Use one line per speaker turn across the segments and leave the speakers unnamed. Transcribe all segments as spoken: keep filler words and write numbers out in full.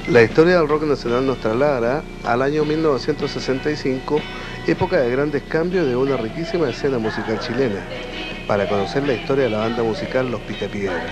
La historia del rock nacional nos traslada al año mil novecientos sesenta y cinco, época de grandes cambios de una riquísima escena musical chilena, para conocer la historia de la banda musical Los Picapiedras.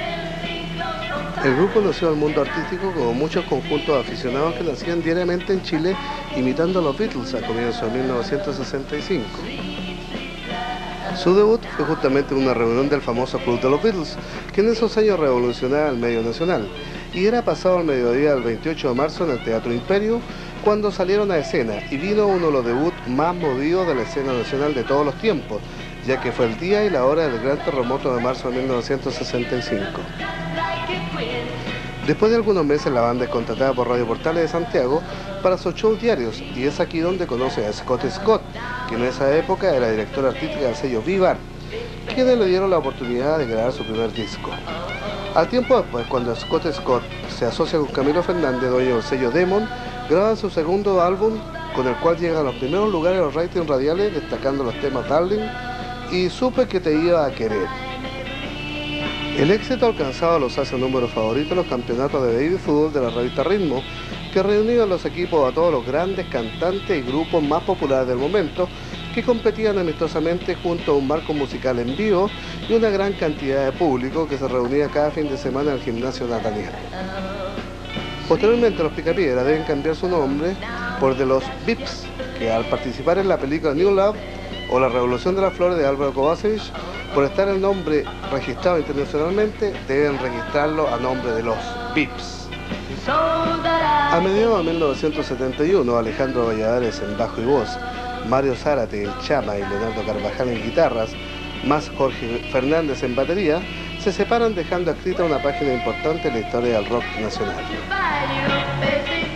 El grupo nació al mundo artístico como muchos conjuntos aficionados que nacían diariamente en Chile imitando a los Beatles a comienzos de mil novecientos sesenta y cinco. Su debut fue justamente en una reunión del famoso Club de los Beatles, que en esos años revolucionaba el medio nacional, y era pasado el mediodía del veintiocho de marzo en el Teatro Imperio, cuando salieron a escena y vino uno de los debuts más movidos de la escena nacional de todos los tiempos, ya que fue el día y la hora del gran terremoto de marzo de mil novecientos sesenta y cinco. Después de algunos meses la banda es contratada por Radio Portales de Santiago para sus shows diarios, y es aquí donde conoce a Scott Scott, que en esa época era director artístico del sello Vivar, quienes le dieron la oportunidad de grabar su primer disco. Al tiempo después, cuando Scott Scott se asocia con Camilo Fernández, dueño del sello Demon, graban su segundo álbum, con el cual llegan a los primeros lugares de los ratings radiales, destacando los temas Darling y Supe que te iba a querer. El éxito alcanzado los hace números favoritos en los campeonatos de baby fútbol de la revista Ritmo, que reunían los equipos a todos los grandes cantantes y grupos más populares del momento, que competían amistosamente junto a un marco musical en vivo y una gran cantidad de público que se reunía cada fin de semana en el gimnasio Nataliano. Posteriormente, los Picapiedras deben cambiar su nombre por de los Vips, que al participar en la película New Love o La Revolución de las Flores de Álvaro Kovacevic, por estar el nombre registrado internacionalmente, deben registrarlo a nombre de los Vips. A mediados de mil novecientos setenta y uno, Alejandro Valladares en bajo y voz, Mario Zárate, el Chama y Leonardo Carvajal en guitarras, más Jorge Fernández en batería, se separan dejando escrita una página importante en la historia del rock nacional.